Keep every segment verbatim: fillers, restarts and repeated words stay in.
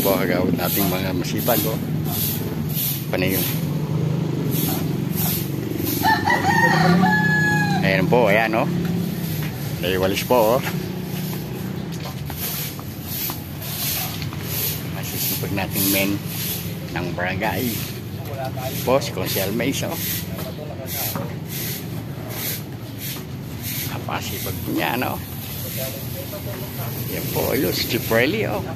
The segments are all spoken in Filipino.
po agawad nating mga masipag oh. Panay yun. Ayan po, ayan oh. Naiwalis po oh. Masisipag nating men ng barangay po si Consel Mais oh. Napasipag po niya no. Yan po yun si Chief Riley oh.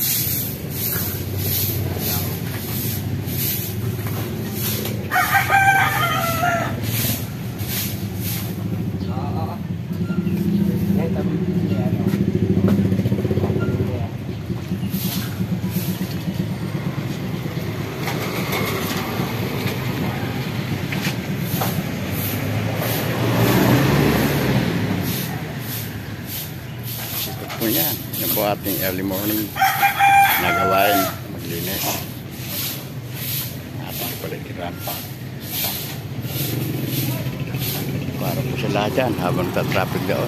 Yan. Yan po ating early morning nagawain maglinis ating palikiran para po sila dyan habang ta-traffic doon.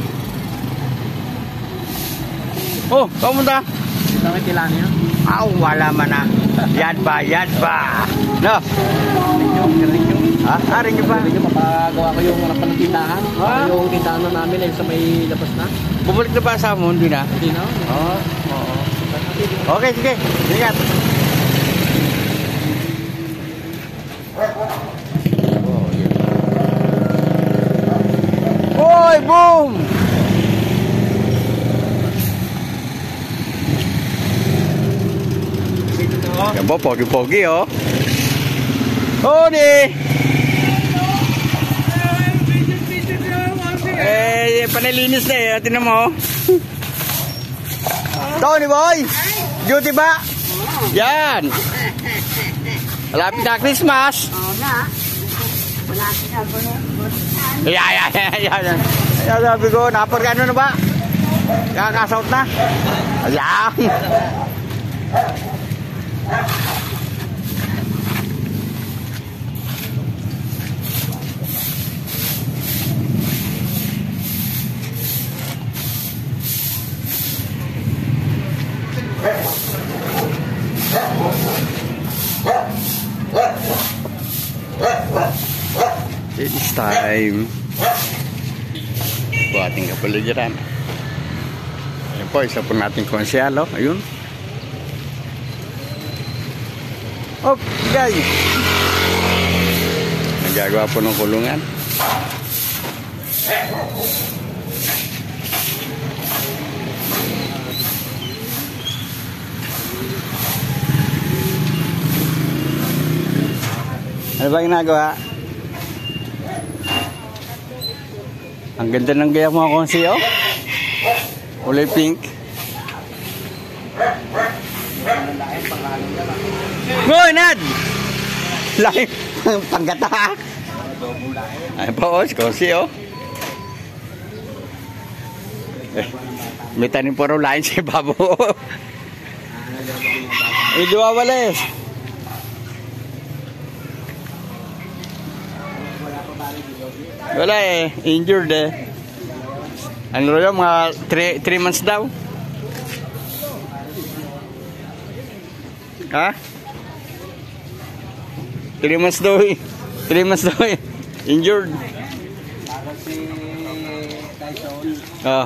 Oh, kamunta? Dito ang kailangan nyo? Aw, wala man na. Yan ba, yan ba? No? Rin nyo, ha? Ah, rin nyo ba? Rin nyo, mapagawa ko yung harapan ng tindahan. Ha? Yung tindahan na namin ay sa may labas na. Bumalik na ba sa mo? Hindi na? Hindi na. Oo. Oo. Okay, sige. Ingat. Oy, boom! Yan po, pogi-pogi oh. Oh, di! Eh, panalinis na eh. Tinan mo. Tony boy! Duty ba? Yan! Malapit na Christmas! Oo na. Malapit na ba? Yan, yan, yan, yan. Yan, sabi ko, napagano na ba? Kakasount na? Ayan! It is time po ating kapaligiran. Ayan po, isa po nating konsyalo. Ayun. Oh, guys. Nagagawa po ng kulungan. Ano ba ginagawa? Ang ganda ng gaya mo akong siyo. Kulay pink. Ngoy, Nad! Laki panggata. Ay po, si Kosi, oh. Eh, may tanim po raw lain si Babo. Ito awales. Wala eh, injured eh. Ano yun, mga three months daw. Ha? three months daw eh. three months daw eh. Injured. Parang si Tyson. Oh.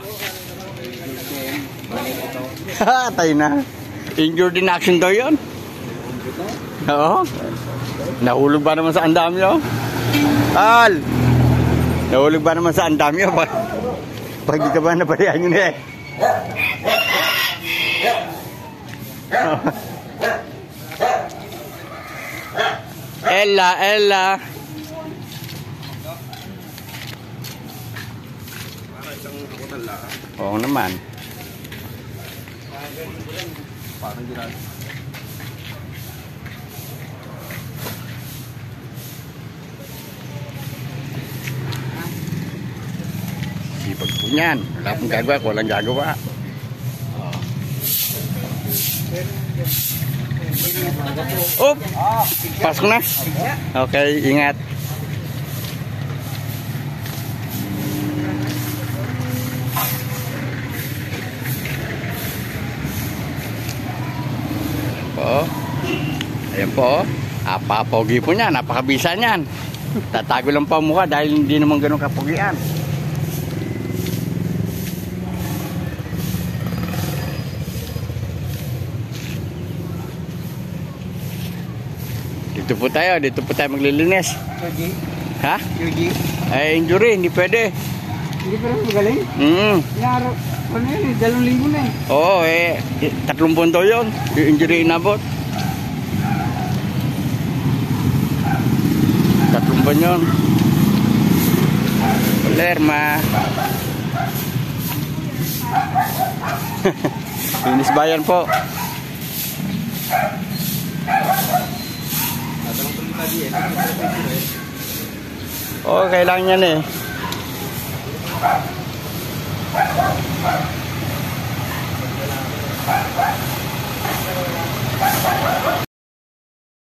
Ha, tayo na. Injured in action daw yun. Oo. Nahulog ba naman sa andami oh? Tal! Nahulog ba naman sa andami oh? Pag, pag di ka ba naparihan yun eh. Oh. Ella, Ella. Oo naman. Parang ginagawa. Sipag po niyan. Wala pong gagawa, walang gagawa. Oh, pasok na. Okay, ingat. Po Oo. Ayan po. Apapogi po niyan. Napakabisa niyan. Tatago lang pa ang mukha dahil hindi naman ganun kapugian. Dito po tayo. Dito po tayo maglilinis. Yogi. Ha? Yogi. Eh, injury. Hindi pwede. Hindi pa rin magaling. Mm. Inaro. Ano yun eh? Dalawang linggo na eh. Oo, eh. Tatlong buwan daw yun. Yung injury inabot. Tatlong buwan yun. Lerma. Linis bayan po. Oo, kailangan yan eh.